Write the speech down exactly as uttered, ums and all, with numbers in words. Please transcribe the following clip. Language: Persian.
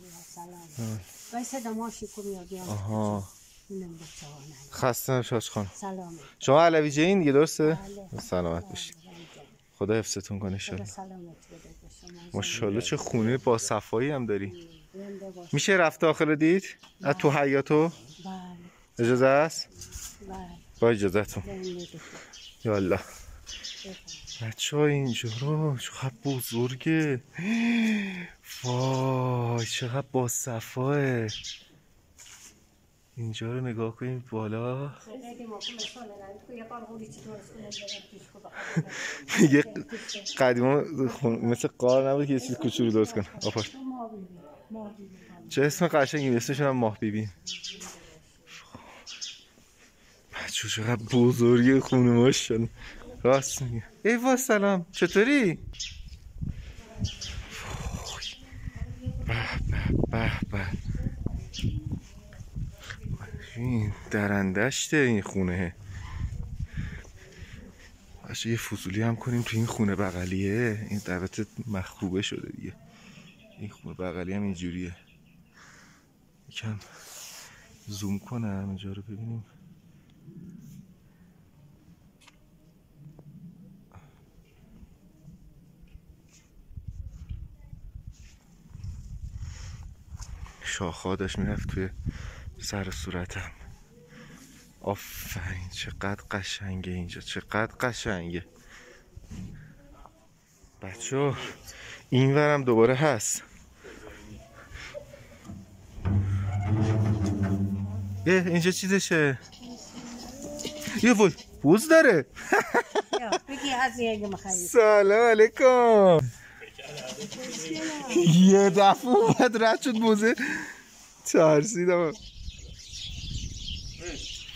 سلام. وایسا دماشی کمی آها. اینم بچه‌ها. خسته نباشید خانم. سلام. شما علویجه این دیگه درسته؟ بله. سلامت باشید. خدا حفظتون کنه ان شاء الله. سلامت بده شما. ماشاءالله چه خونه با صفایی هم داری. میشه رفت داخل دید؟ از تو حیاطو؟ بله. اجازه است؟ بله. با اجازهتون. یالا. بچه های اینجا رو چقدر بزرگه. وای چقدر با صفاه. اینجا رو نگاه کنیم بالا. میگه قدیما مثل قار نبود که یه چیز کوچولو درست کنه. آپارت. چه اسم قشنگی، اسمشون هم ماه بیبی. بچه چقدر بزرگه خونه ماشاءالله. راست میگه. ایوا سلام چطوری؟ به به به به. این درندشته این خونه. باشه یه فضولی هم کنیم تو این خونه بغلیه. این البته مخروبه شده دیگه. این خونه بغلی هم اینجوریه. یکم زوم کنم اینجا رو ببینیم. شاخه داشت میرفت توی سر صورتم. آفرین چقدر قشنگه اینجا، چقدر قشنگه. بچه این ورم دوباره هست. یه اینجا چیزشه. یه وای بوز داره. سلام علیکم. یه دفعه اومد رد شد موزه ترسیدم.